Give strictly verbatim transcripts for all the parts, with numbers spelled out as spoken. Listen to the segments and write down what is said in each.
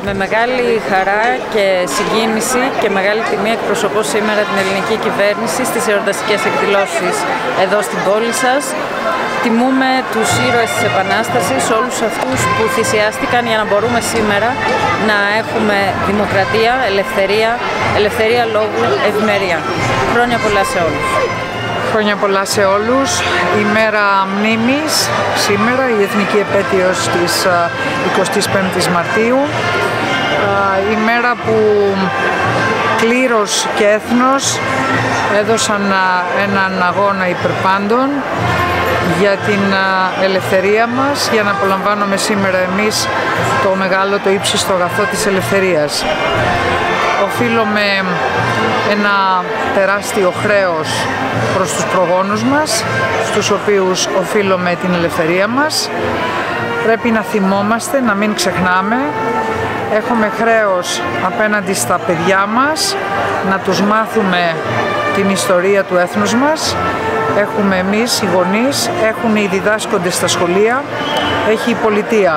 Με μεγάλη χαρά και συγκίνηση και μεγάλη τιμή εκπροσωπώ σήμερα την ελληνική κυβέρνηση στις εορταστικές εκδηλώσεις εδώ στην πόλη σας. Τιμούμε τους ήρωες της Επανάστασης, όλους αυτούς που θυσιάστηκαν για να μπορούμε σήμερα να έχουμε δημοκρατία, ελευθερία, ελευθερία λόγου, ευημερία. Χρόνια πολλά σε όλους. Χρόνια πολλά σε όλους. Η μέρα μνήμης σήμερα, η εθνική επέτειος της εικοστής πέμπτης Μαρτίου. Η μέρα που κλήρος και έθνος έδωσαν έναν αγώνα υπερπάντων για την ελευθερία μας, για να απολαμβάνουμε σήμερα εμείς το μεγάλο, το ύψιστο αγαθό της ελευθερίας. Οφείλουμε ένα τεράστιο χρέος προς τους προγόνους μας, στους οποίους οφείλουμε την ελευθερία μας. Πρέπει να θυμόμαστε, να μην ξεχνάμε. Έχουμε χρέος απέναντι στα παιδιά μας, να τους μάθουμε την ιστορία του έθνους μας. Έχουμε εμείς οι γονείς, έχουν οι διδάσκοντες στα σχολεία, έχει η πολιτεία.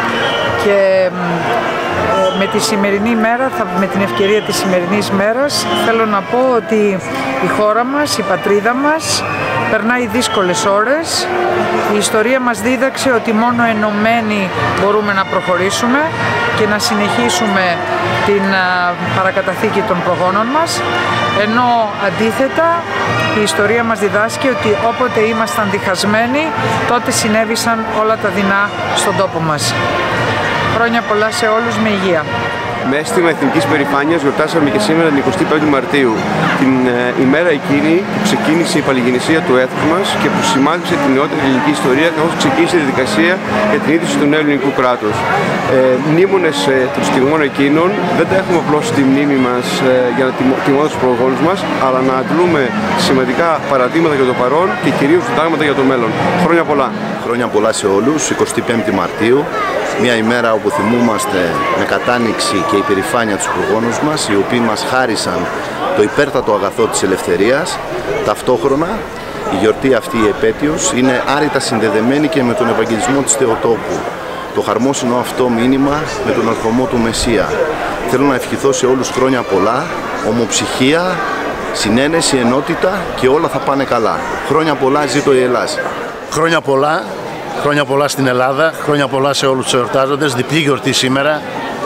Και με τη σημερινή μέρα, με την ευκαιρία της σημερινής μέρας, θέλω να πω ότι η χώρα μας, η πατρίδα μας, περνάει δύσκολες ώρες. Η ιστορία μας δίδαξε ότι μόνο ενωμένοι μπορούμε να προχωρήσουμε και να συνεχίσουμε την παρακαταθήκη των προγόνων μας, ενώ αντίθετα η ιστορία μας διδάσκει ότι όποτε ήμασταν διχασμένοι, τότε συνέβησαν όλα τα δεινά στον τόπο μας. Χρόνια πολλά σε όλους, με υγεία. Με αίσθημα εθνικής περηφάνειας γιορτάσαμε και σήμερα την εικοστή πέμπτη Μαρτίου, την ε, ημέρα εκείνη που ξεκίνησε η παλιγεννησία του έθνους μας και που σημάδεψε την νεότερη ελληνική ιστορία, καθώς ξεκίνησε η διαδικασία για την ίδρυση του νέου ελληνικού κράτους. Ε, μνήμονες ε, των στιγμών εκείνων δεν τα έχουμε απλώς στη μνήμη μας ε, για να τιμώ, τιμώ τους προγόνους μας, αλλά να αντλούμε σημαντικά παραδείγματα για το παρόν και κυρίως διδάγματα για το μέλλον. Χρόνια πολλά. Χρόνια πολλά σε όλους, εικοστή πέμπτη Μαρτίου. Μια ημέρα όπου θυμούμαστε με κατάνοιξη και υπερηφάνεια τους προγόνους μας, οι οποίοι μας χάρισαν το υπέρτατο αγαθό της ελευθερίας. Ταυτόχρονα η γιορτή αυτή, η επέτειος, είναι άρρητα συνδεδεμένη και με τον Ευαγγελισμό της Θεοτόκου. Το χαρμόσυνο αυτό μήνυμα με τον ερχομό του Μεσσία. Θέλω να ευχηθώ σε όλους χρόνια πολλά, ομοψυχία, συνένεση, ενότητα και όλα θα πάνε καλά. Χρόνια πολλά, ζήτω η Ελλάδα. Χρόνια πολλά. Χρόνια πολλά στην Ελλάδα, χρόνια πολλά σε όλους τους εορτάζοντες, διπλή γιορτή σήμερα.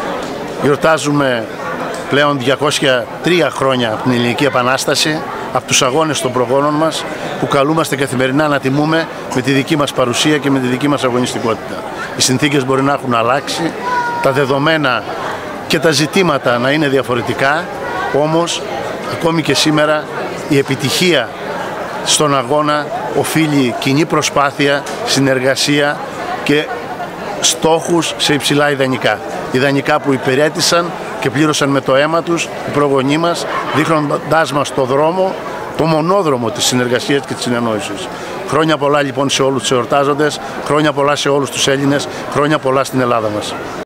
Γιορτάζουμε πλέον διακόσια τρία χρόνια από την Ελληνική Επανάσταση, από τους αγώνες των προγόνων μας, που καλούμαστε καθημερινά να τιμούμε με τη δική μας παρουσία και με τη δική μας αγωνιστικότητα. Οι συνθήκες μπορεί να έχουν αλλάξει, τα δεδομένα και τα ζητήματα να είναι διαφορετικά, όμως ακόμη και σήμερα η επιτυχία στον αγώνα οφείλει κοινή προσπάθεια, συνεργασία και στόχους σε υψηλά ιδανικά. Ιδανικά που υπηρέτησαν και πλήρωσαν με το αίμα τους οι προγονείς μας, δείχνοντάς μας το δρόμο, το μονόδρομο της συνεργασίας και της συνεννόησης. Χρόνια πολλά λοιπόν σε όλους τους εορτάζοντες, χρόνια πολλά σε όλους τους Έλληνες, χρόνια πολλά στην Ελλάδα μας.